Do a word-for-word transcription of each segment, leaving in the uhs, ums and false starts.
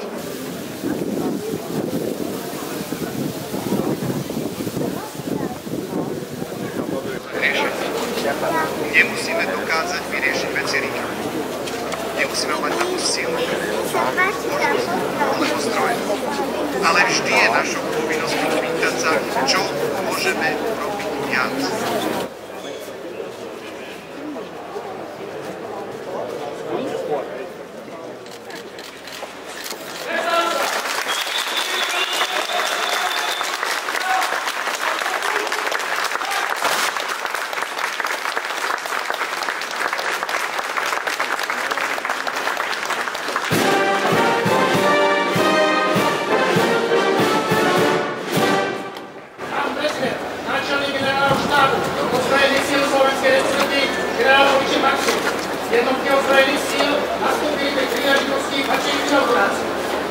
Nemusíme dokázať vyriešiť veci rýchlo. Nemusíme mať na to silu, alebo zdroje. Ale vždy je našou povinnosťou pýtať sa, čo môžeme robiť viac. Jednotky ozbrojených síl nastúpili pri príležitosti vašej inaugurácie.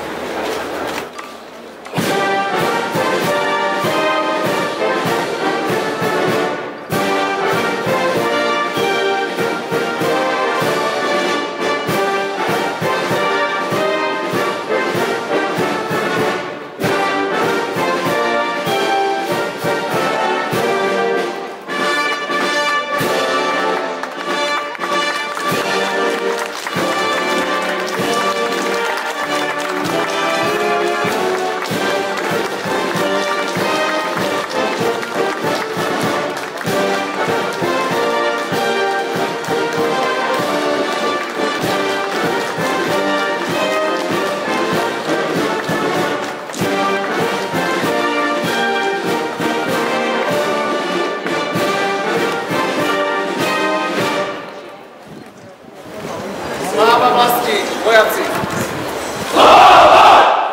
Sláva vlasti, vojaci! Sláva!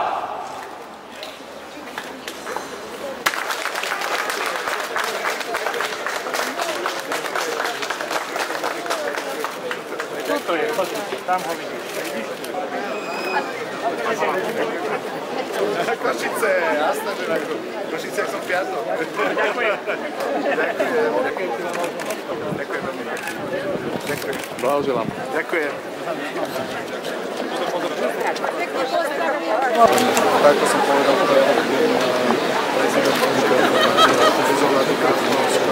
Toto je, tam ho vidíš. Košice, jasné, že na Košice som piazol. Ďakujem. Ďakujem. Ďakujem veľmi. Ďakujem. Blahoželám. Ďakujem. Tak, ako som povedal, to je prezident pozornáte Kratinovská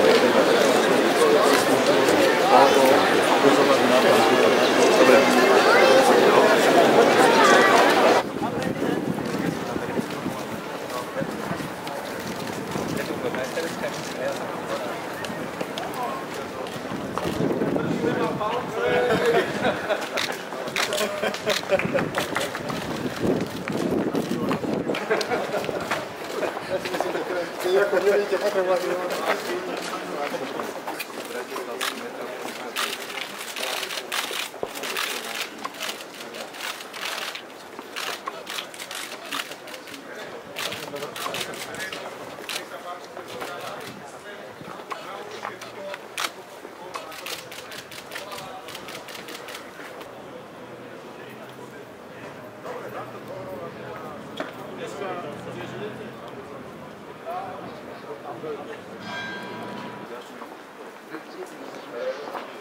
alebo pozornáte na to. Dobre. Jako nie idzie potem ładnie. Thank you.